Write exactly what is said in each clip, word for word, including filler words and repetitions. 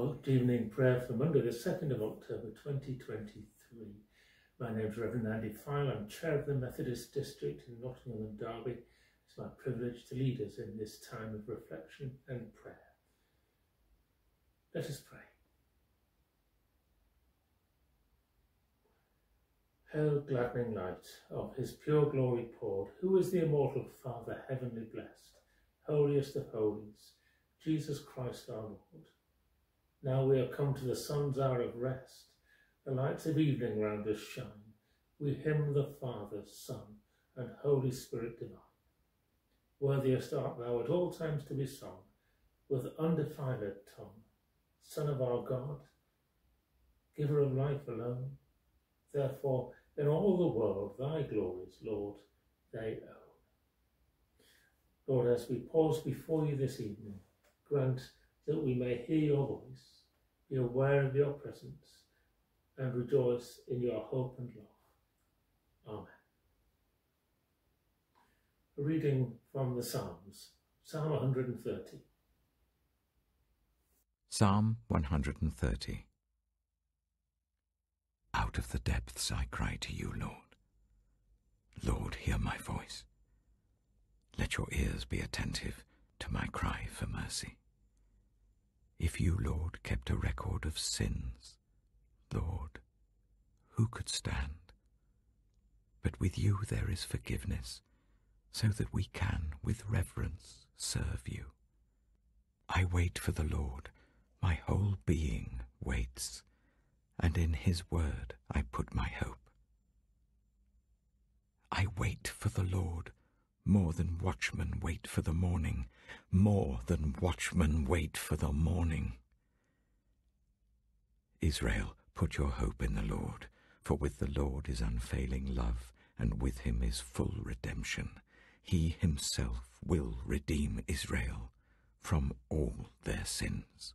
Well, good evening prayer for Monday, the second of October twenty twenty-three. My name is Rev'd Andrea Fyall. I'm chair of the Methodist district in Nottingham and Derby. It's my privilege to lead us in this time of reflection and prayer. Let us pray. Hail, gladdening light, of his pure glory poured, who is the immortal Father, heavenly blessed, holiest of holies, Jesus Christ our Lord. Now we are come to the sun's hour of rest. The lights of evening round us shine. We hymn the Father, Son, and Holy Spirit divine. Worthiest art thou at all times to be sung, with undefiled tongue. Son of our God, giver of life alone. Therefore, in all the world thy glories, Lord, they own. Lord, as we pause before you this evening, grant that we may hear your voice, be aware of your presence, and rejoice in your hope and love. Amen. A reading from the Psalms, Psalm one hundred thirty. Psalm one hundred thirty. Out of the depths I cry to you, Lord. Lord, hear my voice. Let your ears be attentive to my cry for mercy. If you, Lord, kept a record of sins, Lord, who could stand? But with you there is forgiveness, so that we can, with reverence, serve you. I wait for the Lord, my whole being waits, and in his word I put my hope. I wait for the Lord, more than watchmen wait for the morning, more than watchmen wait for the morning. Israel, put your hope in the Lord, for with the Lord is unfailing love, and with him is full redemption. He himself will redeem Israel from all their sins.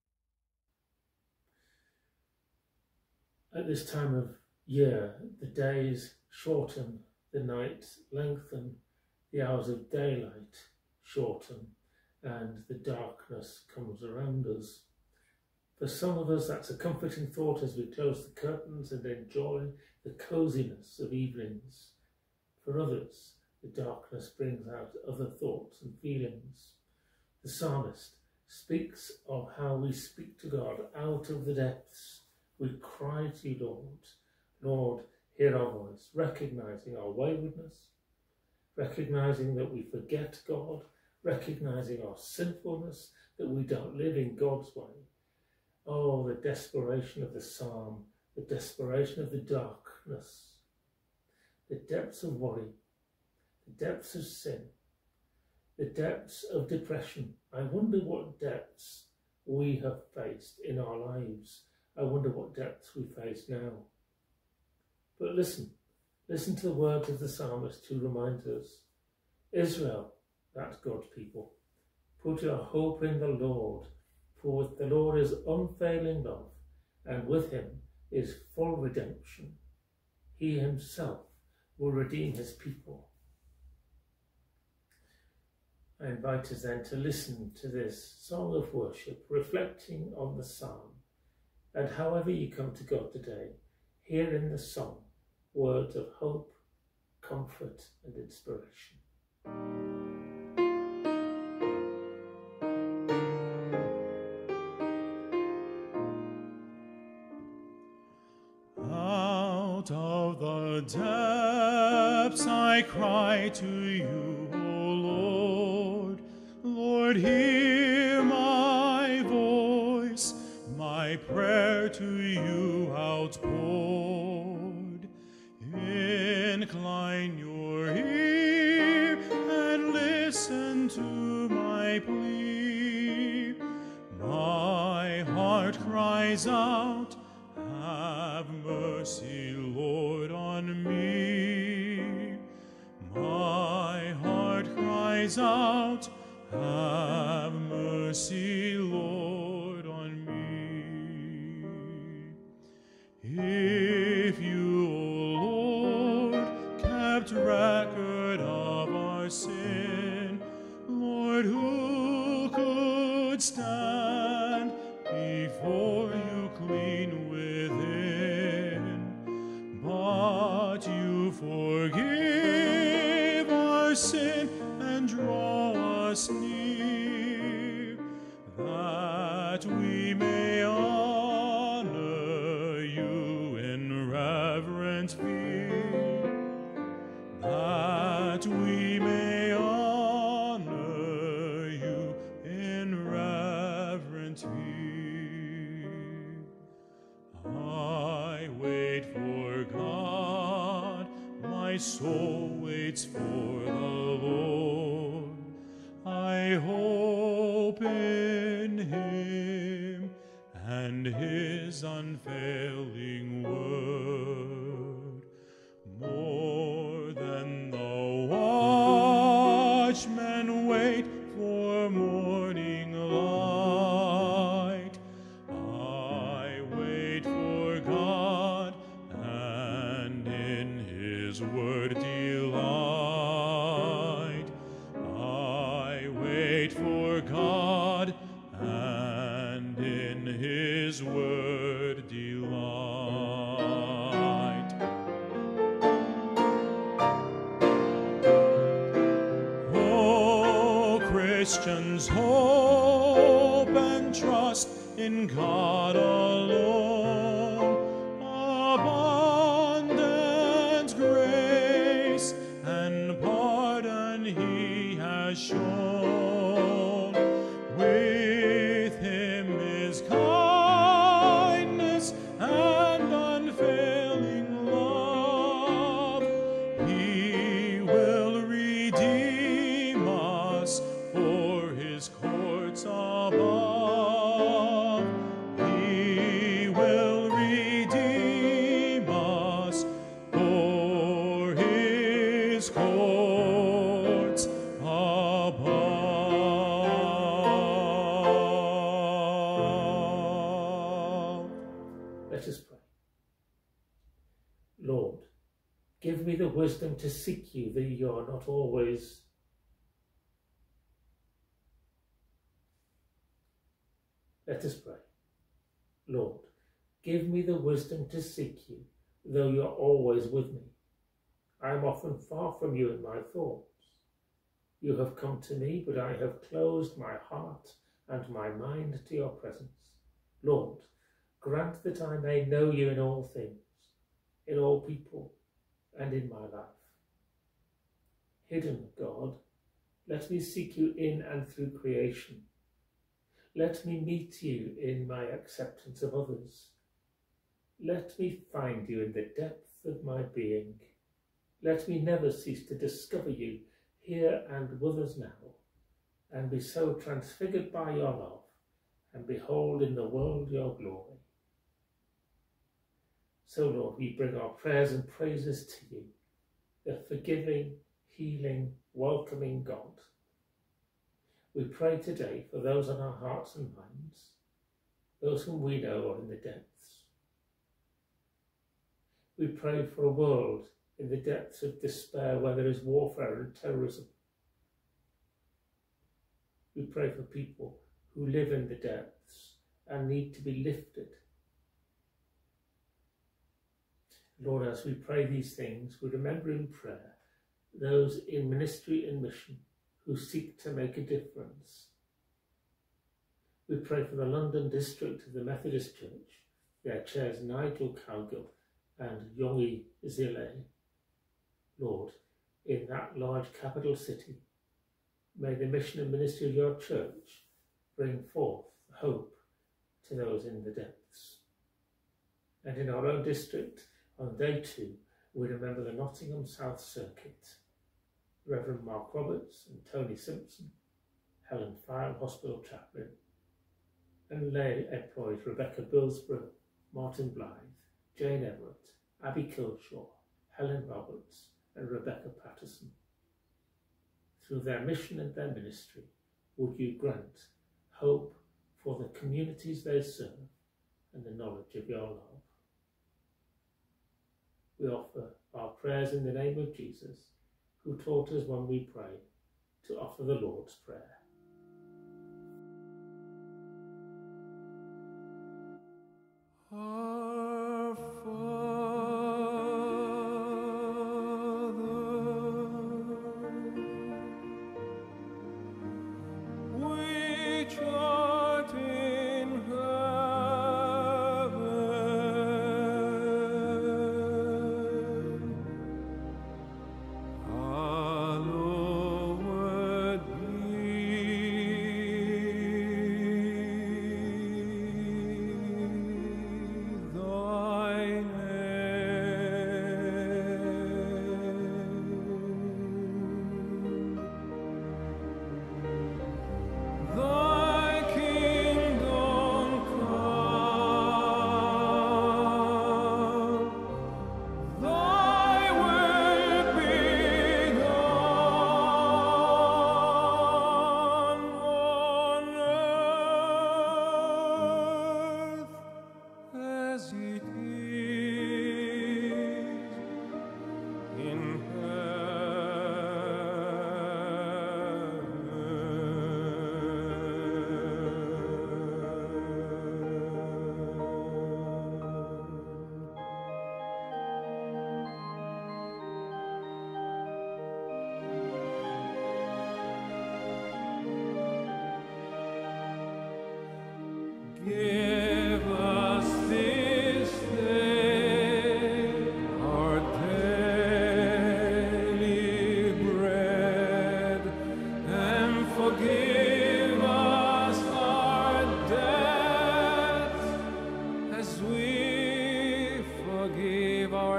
At this time of year, the days shorten, the nights lengthen, the hours of daylight shorten, and the darkness comes around us. For some of us, that's a comforting thought as we close the curtains and enjoy the coziness of evenings. For others, the darkness brings out other thoughts and feelings. The psalmist speaks of how we speak to God out of the depths. We cry to you, Lord. Lord, hear our voice, recognising our waywardness, recognising that we forget God, recognising our sinfulness, that we don't live in God's way. Oh, the desperation of the psalm, the desperation of the darkness, the depths of worry, the depths of sin, the depths of depression. I wonder what depths we have faced in our lives. I wonder what depths we face now. But listen, listen to the words of the psalmist who reminds us, Israel, that's God's people, put your hope in the Lord, for with the Lord is unfailing love, and with him is full redemption. He himself will redeem his people. I invite us then to listen to this song of worship, reflecting on the psalm. And however you come to God today, hear in the song words of hope, comfort and inspiration. Out of the depths I cry to you, O Lord. Lord, hear my voice, my prayer to you outpoured. Incline your ear and listen to my plea. My heart cries out, have mercy, Lord, on me. My heart cries out, have mercy, Lord, on me. If you, O Lord, kept record of our sin, Lord, who could stand before reverent fear, that we may honor you in reverent fear. I wait for God, my soul waits for the Lord. I hope in him and his unfailing word. More than the watchmen wait for morning light, I wait for God and in his word delight. I wait for God and in his word delight. Oh, Christians, hope and trust in God alone. Abundant grace and pardon he has shown. With him is kindness and unfailing love. He will redeem us for his courts above. He will redeem us for his courts above. Let us pray. Lord, give me the wisdom to seek you, that you are not always. Let us pray. Lord, give me the wisdom to seek you, though you are always with me. I am often far from you in my thoughts. You have come to me, but I have closed my heart and my mind to your presence. Lord, grant that I may know you in all things, in all people, and in my life. Hidden God, let me seek you in and through creation. Let me meet you in my acceptance of others. Let me find you in the depth of my being. Let me never cease to discover you here and with us now, and be so transfigured by your love, and behold in the world your glory. So, Lord, we bring our prayers and praises to you, the forgiving, healing, welcoming God. We pray today for those on our hearts and minds, those whom we know are in the depths. We pray for a world in the depths of despair where there is warfare and terrorism. We pray for people who live in the depths and need to be lifted. Lord, as we pray these things, we remember in prayer those in ministry and mission who seek to make a difference. We pray for the London district of the Methodist Church, their chairs Nigel Cowgill and Yongi Zile. Lord, in that large capital city, may the mission and ministry of your church bring forth hope to those in the depths. And in our own district, on day two, we remember the Nottingham South Circuit, Reverend Mark Roberts and Tony Simpson, Helen Fyall, Hospital Chaplain, and lay employees Rebecca Billsborough, Martin Blythe, Jane Everett, Abby Kilshaw, Helen Roberts, and Rebecca Patterson. Through their mission and their ministry, would you grant hope for the communities they serve and the knowledge of your love. We offer our prayers in the name of Jesus, who taught us when we pray to offer the Lord's Prayer. Our which art in heaven,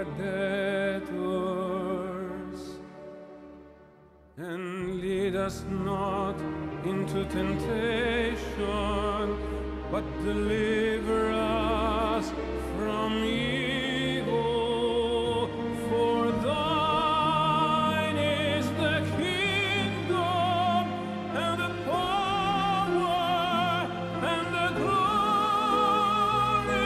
our debtors, and lead us not into temptation, but deliver us from evil. For thine is the kingdom, and the power, and the glory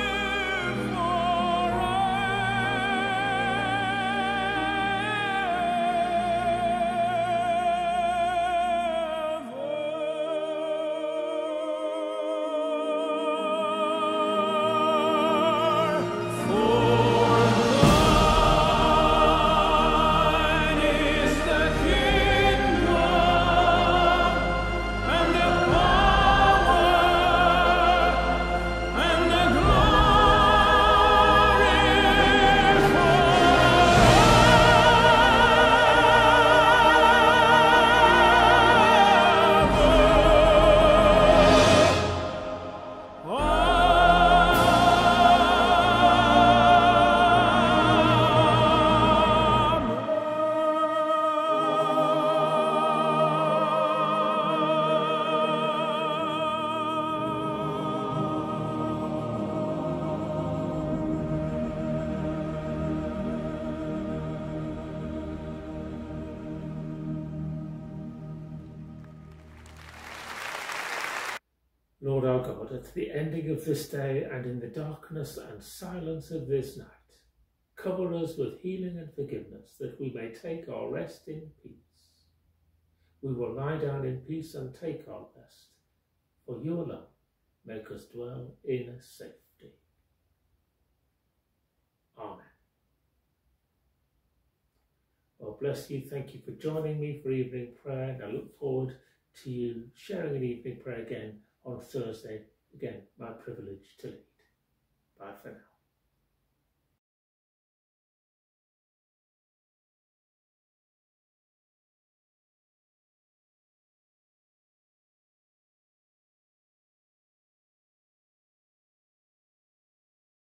Lord our God, at the ending of this day and in the darkness and silence of this night, cover us with healing and forgiveness, that we may take our rest in peace. We will lie down in peace and take our rest, for you alone make us dwell in safety. Amen. Well, bless you. Thank you for joining me for evening prayer, and I look forward to you sharing an evening prayer again on Thursday. Again, my privilege to lead.